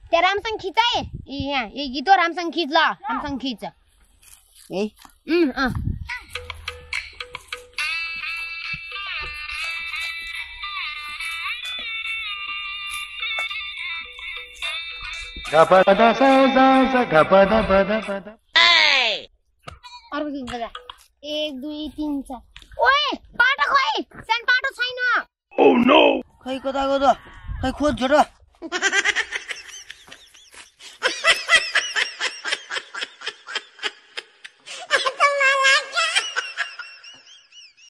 त्यहाँ रामसँग खिच है यहाँ यही गीत हो रामसँग खिच ल रामसँग खिच यही अर्को गीत बजा 1 2 3 4 ओए पाटो खोइ सान पाटो छैन खै कता गयो त खै खोज छोटो